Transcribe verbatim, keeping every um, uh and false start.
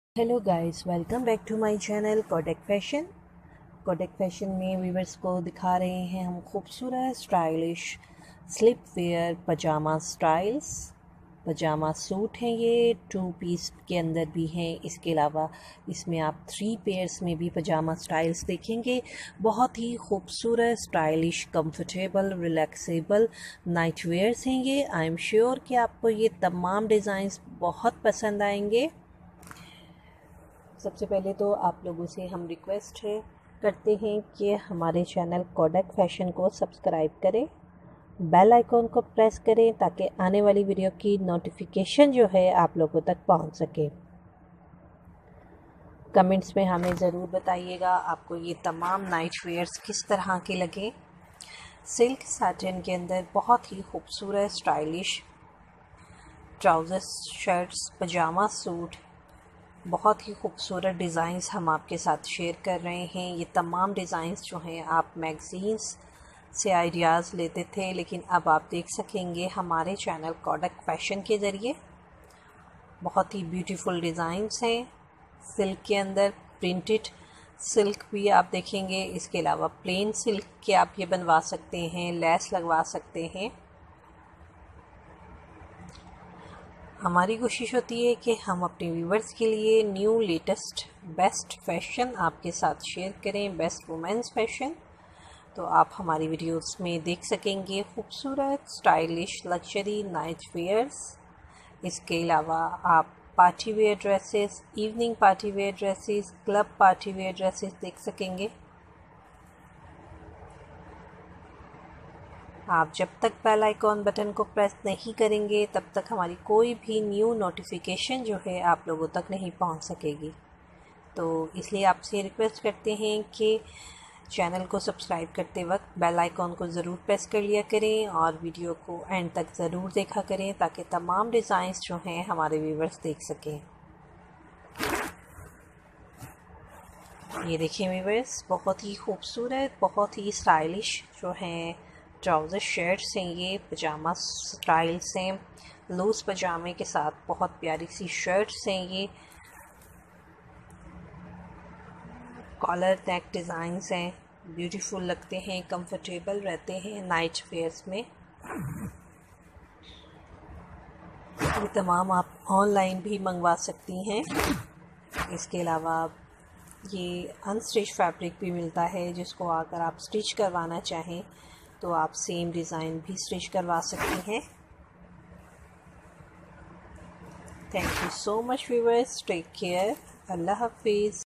Hello guys, welcome back to my channel Codec Fashion. Codec Fashion में viewers को दिखा रहे हैं हम खूबसूरत स्टाइलिश स्लिप वेयर पजामा स्टाइल्स। पजामा सूट हैं, ये टू पीस के अंदर भी हैं। इसके अलावा इसमें आप थ्री पेयर्स में भी पजामा स्टाइल्स देखेंगे। बहुत ही खूबसूरत stylish comfortable relaxable night wears हैं ये। आई एम श्योर कि आपको ये तमाम डिज़ाइंस बहुत पसंद आएंगे। सबसे पहले तो आप लोगों से हम रिक्वेस्ट है करते हैं कि हमारे चैनल कोडेक फैशन को सब्सक्राइब करें, बेल आइकॉन को प्रेस करें ताकि आने वाली वीडियो की नोटिफिकेशन जो है आप लोगों तक पहुंच सके। कमेंट्स में हमें ज़रूर बताइएगा आपको ये तमाम नाइट वेयर्स किस तरह के लगे। सिल्क सैटिन के अंदर बहुत ही खूबसूरत स्टाइलिश ट्राउज़र्स, शर्ट्स, पजामा सूट, बहुत ही खूबसूरत डिज़ाइंस हम आपके साथ शेयर कर रहे हैं। ये तमाम डिज़ाइंस जो हैं आप मैगज़ीन्स से आइडियाज़ लेते थे, लेकिन अब आप देख सकेंगे हमारे चैनल कोडेक फैशन के ज़रिए। बहुत ही ब्यूटीफुल डिज़ाइंस हैं। सिल्क के अंदर प्रिंटेड सिल्क भी आप देखेंगे। इसके अलावा प्लेन सिल्क के आप ये बनवा सकते हैं, लेस लगवा सकते हैं। हमारी कोशिश होती है कि हम अपने व्यूवर्स के लिए न्यू लेटेस्ट बेस्ट फैशन आपके साथ शेयर करें, बेस्ट वुमेन्स फैशन। तो आप हमारी वीडियोस में देख सकेंगे खूबसूरत स्टाइलिश लग्जरी नाइट वेयर्स। इसके अलावा आप party wear dresses, evening party wear dresses, club party wear dresses देख सकेंगे। आप जब तक बेल आइकॉन बटन को प्रेस नहीं करेंगे तब तक हमारी कोई भी न्यू नोटिफिकेशन जो है आप लोगों तक नहीं पहुंच सकेगी। तो इसलिए आपसे रिक्वेस्ट करते हैं कि चैनल को सब्सक्राइब करते वक्त बेल आइकॉन को ज़रूर प्रेस कर लिया करें और वीडियो को एंड तक ज़रूर देखा करें ताकि तमाम डिज़ाइंस जो हैं हमारे व्यूवर्स देख सकें। ये देखिए व्यूवर्स, बहुत ही खूबसूरत, बहुत ही स्टाइलिश जो हैं ट्राउज़र शर्ट्स हैं। ये पजामा स्टाइल्स हैं, लूज़ पजामे के साथ बहुत प्यारी सी शर्ट्स हैं। ये कॉलर नेक डिज़ाइंस हैं, ब्यूटीफुल लगते हैं, कंफर्टेबल रहते हैं नाइट वेयर्स में। ये तमाम आप ऑनलाइन भी मंगवा सकती हैं। इसके अलावा ये अनस्टिच फैब्रिक भी मिलता है, जिसको अगर आप स्टिच करवाना चाहें तो आप सेम डिज़ाइन भी स्टिच करवा सकती हैं। Thank you so much viewers, take care, अल्लाह हाफिज़।